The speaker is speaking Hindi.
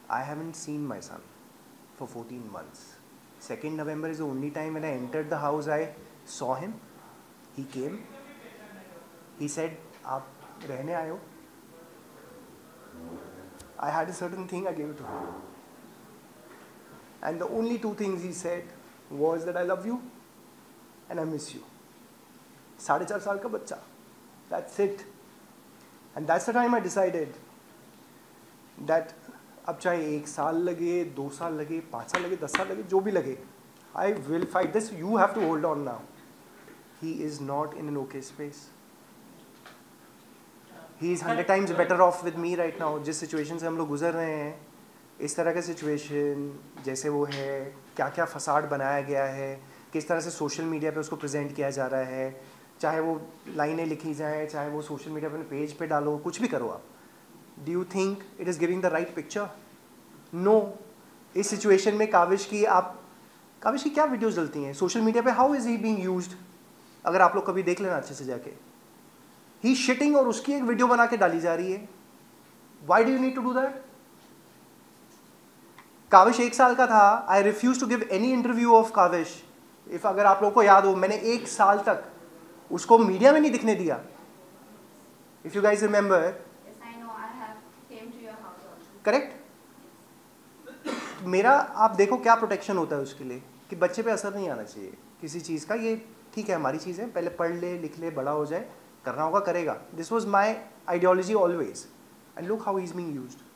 I haven't seen my son for 14 months. 2nd November is the only time when I entered the house I saw him. He came. He said, "आप रहने आए हो?" I had a certain thing, I gave it to him. And the only two things he said was that I love you and I miss you. 4.5 साल का बच्चा. That's it. And that's the time I decided that अब चाहे 1 साल लगे, 2 साल लगे, 5 साल लगे, 10 साल लगे, जो भी लगे, I will fight this. You have to hold on now. He is not in an okay space. He is 100 times better off with me right now. जिस सिचुएशन से हम लोग गुजर रहे हैं, इस तरह का सिचुएशन जैसे वो है, क्या क्या फसाड बनाया गया है, किस तरह से सोशल मीडिया पे उसको प्रेजेंट किया जा रहा है, चाहे वो लाइनें लिखी जाएँ, चाहे वो सोशल मीडिया पे पेज पे डालो, कुछ भी करो आप. Do you think it is giving the right picture? No. इस सिचुएशन में काविश की क्या वीडियोज़ डलती हैं सोशल मीडिया पे? How is he being used? अगर आप लोग कभी देख लेना अच्छे से जाके, ही शिटिंग और उसकी एक वीडियो बना के डाली जा रही है. Why do you need to do that? Kavish 1 साल का था. I refuse to give any interview of Kavish. If अगर आप लोगों को याद हो, मैंने 1 साल तक उसको मीडिया में नहीं दिखने दिया. If you guys remember. Correct. मेरा आप देखो क्या प्रोटेक्शन होता है उसके लिए कि बच्चे पे असर नहीं आना चाहिए किसी चीज़ का. ये ठीक है, हमारी चीज़ है, पहले पढ़ ले, लिख ले, बड़ा हो जाए, करना होगा करेगा. This was my ideology always. And look how he is being used.